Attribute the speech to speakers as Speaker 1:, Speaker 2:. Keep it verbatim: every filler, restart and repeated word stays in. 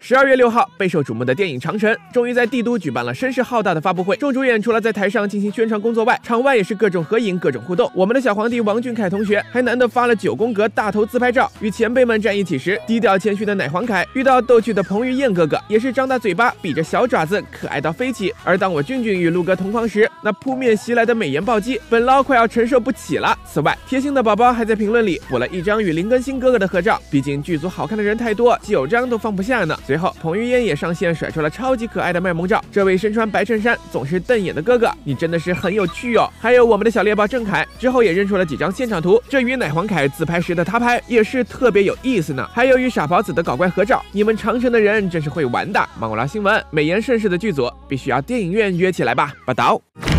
Speaker 1: 十二月六号，备受瞩目的电影《长城》终于在帝都举办了声势浩大的发布会。众主演除了在台上进行宣传工作外，场外也是各种合影、各种互动。我们的小皇帝王俊凯同学还难得发了九宫格大头自拍照，与前辈们站一起时，低调谦虚的奶黄凯遇到逗趣的彭于晏哥哥，也是张大嘴巴，比着小爪子，可爱到飞起。而当我俊俊与陆哥同框时，那扑面袭来的美颜暴击，本捞快要承受不起了。此外，贴心的宝宝还在评论里补了一张与林更新哥哥的合照，毕竟剧组好看的人太多，九张都放不下呢。随后，彭于晏也上线甩出了超级可爱的卖萌照。这位身穿白衬衫、总是瞪眼的哥哥，你真的是很有趣哦。还有我们的小猎豹郑恺，之后也认出了几张现场图，这与奶黄凯自拍时的他拍也是特别有意思呢。还有与傻狍子的搞怪合照，你们长城的人真是会玩的。芒果拉新闻，美颜盛世的剧组必须要电影院约起来吧，报道。